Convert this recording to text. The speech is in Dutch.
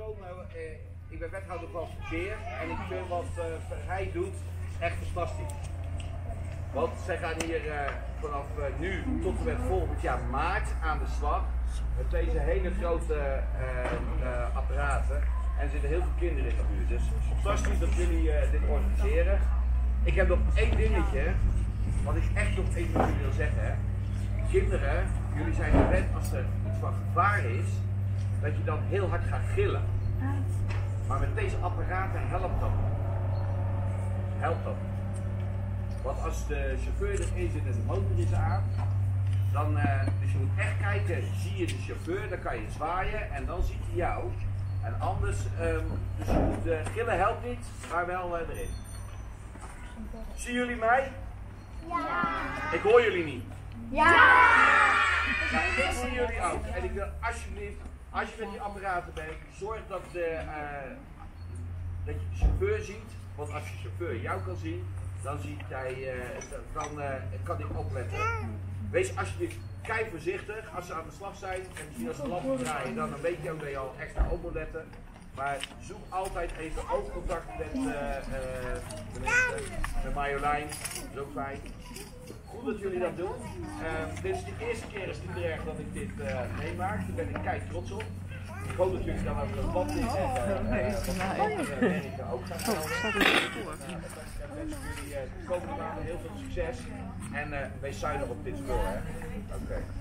komen, ik ben wethouder van verkeer en ik vind wat hij doet echt fantastisch. Want zij gaan hier vanaf nu tot en met volgend jaar maart aan de slag met deze hele grote apparaten. En er zitten heel veel kinderen in de buurt. Dus fantastisch dat jullie dit organiseren. Ik heb nog één dingetje, wat ik echt nog even met jullie wil zeggen. Hè. Kinderen, jullie zijn gewend als er iets van gevaar is, dat je dan heel hard gaat gillen. Maar met deze apparaten helpt dat. Helpt dat. Want als de chauffeur erin zit en de motor is aan, dan, dus je moet echt kijken, zie je de chauffeur, dan kan je zwaaien en dan ziet hij jou. En anders, dus je moet, gillen helpt niet, maar wel erin. Zien jullie mij? Ja! Ik hoor jullie niet. Ja! Nou, ik zie jullie ook. En ik wil alsjeblieft, als je met die apparaten bent, zorg dat je de chauffeur ziet. Want als je chauffeur jou kan zien, dan ziet hij, kan hij opletten. Wees alsjeblieft kei voorzichtig als ze aan de slag zijn. En misschien als de lampen draaien, dan weet je ook dat je al extra op moet letten. Maar zoek altijd even oogcontact met de mensen, met Marjolein, dat is ook fijn. Goed dat jullie dat doen. Dit is de eerste keer in Utrecht dat ik dit meemaak. Daar ben ik kei trots op. Ik hoop dat jullie dan ook een band in zetten. Werken ook gaan helpen. Ik wens jullie de komende maanden heel veel succes. En wees zuinig op dit spul. Oké.